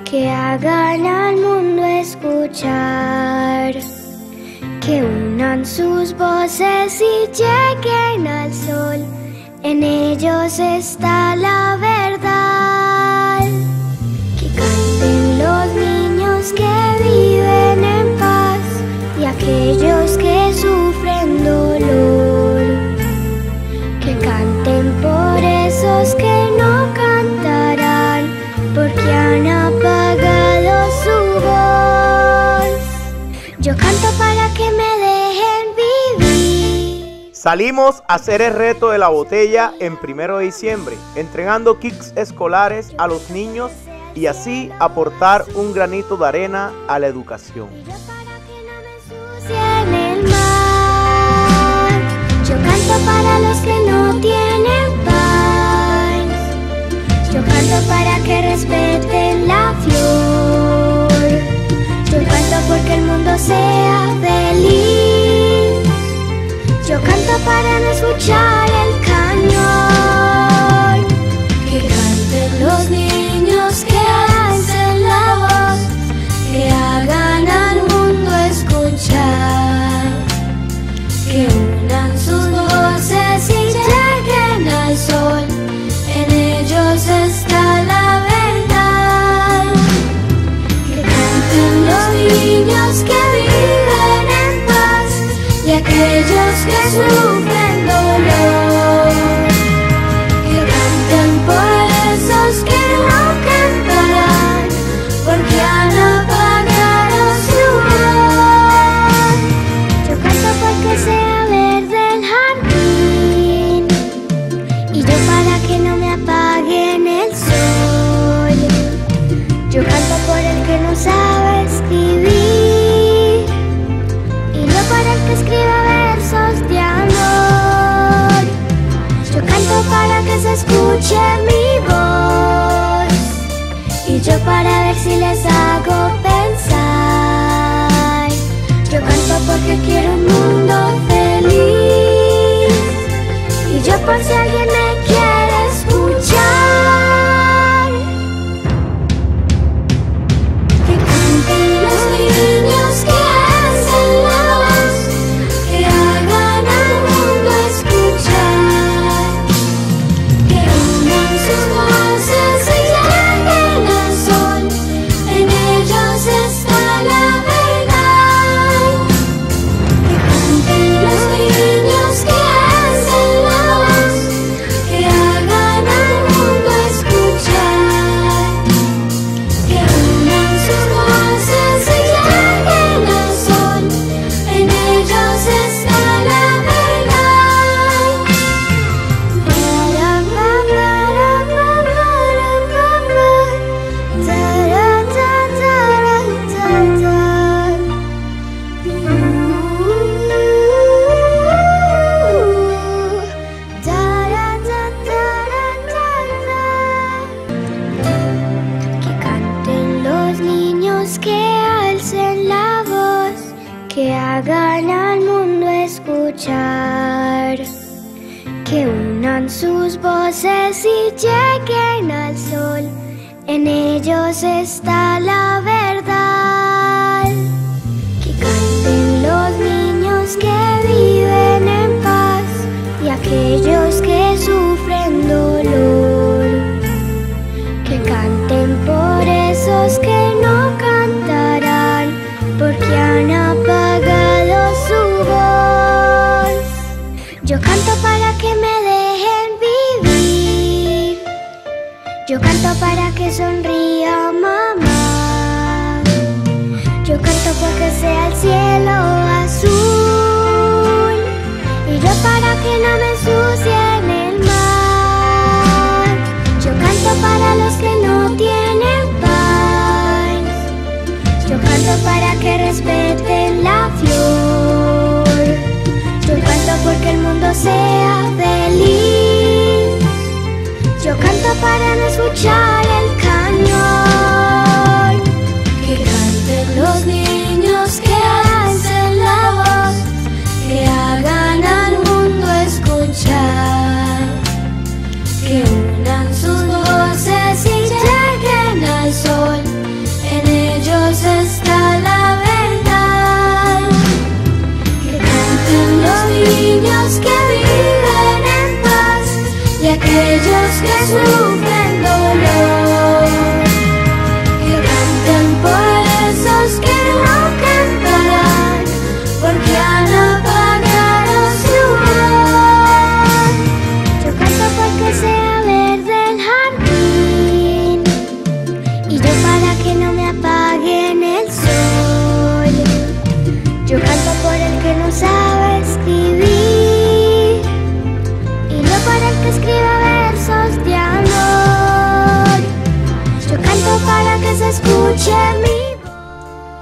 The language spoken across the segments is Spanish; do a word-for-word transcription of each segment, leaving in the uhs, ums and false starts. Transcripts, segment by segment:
que hagan al mundo escuchar, que unan sus voces y lleguen al sol. En ellos está la verdad. Que canten los niños que viven en paz y aquellos que sufren dolor. Que canten por esos que no cantarán porque han apagado su voz. Yo canto para que me dejen vivir. Salimos a hacer el reto de la botella en primero de diciembre, entregando kits escolares a los niños y así aportar un granito de arena a la educación. Y yo para que no me ensucien el mar. Yo canto para los que no tienen paz. Yo canto para que respeten la flor. Yo canto porque el mundo sea feliz. Yo canto para no escuchar el cañón. Que canten los niños, que alcen la voz, que hagan al mundo escuchar, que unan sus voces y lleguen al sol. En ellos está la verdad. Que canten los niños que viven en paz y aquellos que sufren dolor. Que canten por esos que no cantarán porque han apagado su voz. Yo canto porque sea verde el jardín y yo para que no me apaguen el sol. Yo canto por el que no sabe escribir y yo para el que escriba versos de amor. Yo canto para que se escuche mi voz y yo para ver si les hago pensar. Yo canto porque quiero un mundo feliz y yo por si alguien me quiere escuchar. Que canten los niños, que alcen la voz, que hagan al mundo escuchar, que unan sus voces y lleguen al sol. En ellos está la verdad. Que canten los niños, que alcen la voz, que hagan al mundo escuchar, que unan sus voces y lleguen al sol. En ellos está la verdad. Que canten los niños, que alcen la voz, que hagan al mundo escuchar, que unan sus voces y lleguen al sol. En ellos está la verdad. Que canten los niños que viven en paz y aquellos que sufren dolor. Que canten por esos que no cantarán porque han apagado su voz. Yo canto para que me dejen vivir. Yo canto para que sonría mamá. Yo canto porque sea el cielo azul y yo para que no me ensucien el mar. Yo canto para los que no tienen paz. Yo canto para que respeten la flor. Yo canto porque el mundo sea feliz. Yo canto para no escuchar el cañón. Que canten los niños, que alcen la voz, que hagan al mundo escuchar, que unan sus voces y lleguen al sol.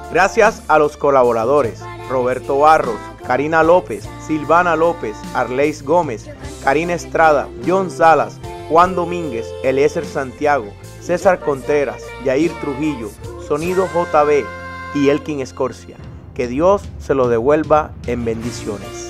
Gracias a los colaboradores Roberto Barros, Karina López, Silvana López, Arleis Gómez, Karina Estrada, John Salas, Juan Domínguez, Eliezer Santiago, César Contreras, Yair Trujillo, Sonido J B y Elkin Escorcia. Que Dios se lo devuelva en bendiciones.